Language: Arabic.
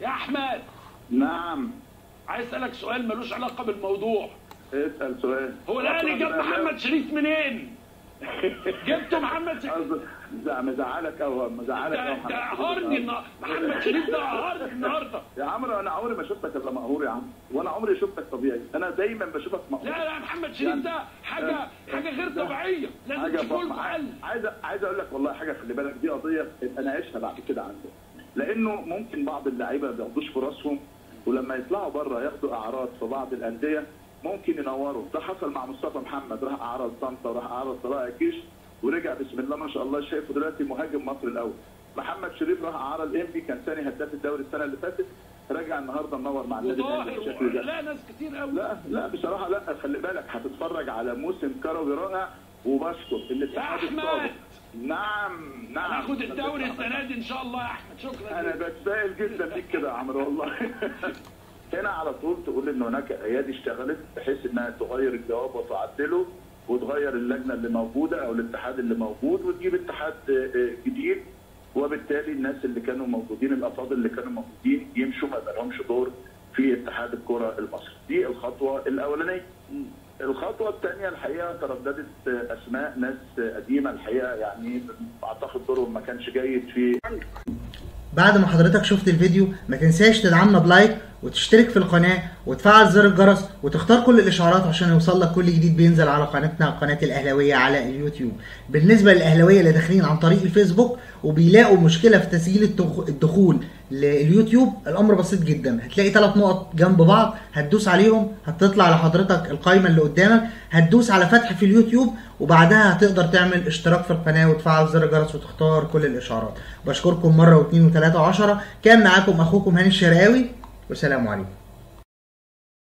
يا احمد. نعم. عايز اسالك سؤال ملوش علاقه بالموضوع. اسال سؤال. هو الاهلي جاب محمد شريف منين؟ جبته محمد شريف؟ مزعلك او مزعلك او ده قهرني محمد شريف ده قهرني النهارده. يا عمرو انا عمري ما شفتك الا مقهور يا عم، وانا عمري شفتك طبيعي، انا دايما بشوفك مقهور. لا محمد شريف ده حاجه غير طبيعيه، لازم تشوفوا له حل. عايز اقول لك والله حاجه، خلي بالك دي قضيه اناقشها بعد كده عندك، لانه ممكن بعض اللعيبه ما بياخدوش فرصهم، ولما يطلعوا بره ياخدوا اعراض في بعض الانديه ممكن ينوروا. ده حصل مع مصطفى محمد، راح اعرض طنطا وراح اعرض طلائع الجيش ورجع بسم الله ما شاء الله، شايفه دلوقتي مهاجم مصر الاول. محمد شريف راح اعرض انبي، كان ثاني هداف الدوري السنه اللي فاتت، رجع النهارده منور مع النادي الاهلي بالشكل ده. لا ناس كتير قوي. لا بصراحه لا، خلي بالك هتتفرج على موسم كروي رائع، وبشكر الاتحاد السابق. نعم هناخد الدوري السنه دي ان شاء الله يا احمد. شكرا. انا بتفائل جدا بيك كده يا عمرو والله. هنا على طول تقول ان هناك ايادي اشتغلت بحيث انها تغير الجواب وتعدله وتغير اللجنه اللي موجوده او الاتحاد اللي موجود وتجيب اتحاد جديد، وبالتالي الناس اللي كانوا موجودين الافاضل اللي كانوا موجودين يمشوا ما يبقى لهمش دور في اتحاد الكره المصري. دي الخطوه الاولانيه. الخطوه الثانيه الحقيقه ترددت اسماء ناس قديمه الحقيقه، يعني اعتقد دورهم ما كانش جيد في. بعد ما حضرتك شفت الفيديو ما تنساش تدعمنا بلايك وتشترك في القناة وتفعل زر الجرس وتختار كل الاشعارات عشان يوصل لك كل جديد بينزل على قناتنا قناة الاهلاوية على اليوتيوب. بالنسبة للاهلاوية اللي داخلين عن طريق الفيسبوك وبيلاقوا مشكلة في تسجيل الدخول لليوتيوب، الامر بسيط جدا، هتلاقي 3 نقط جنب بعض هتدوس عليهم، هتطلع لحضرتك القائمة اللي قدامك، هتدوس على فتح في اليوتيوب وبعدها هتقدر تعمل اشتراك في القناة وتفعل زر الجرس وتختار كل الاشعارات. بشكركم مرة واثنين وثلاثة وعشرة. كان معاكم اخوكم هاني الشرقاوي، والسلام عليكم.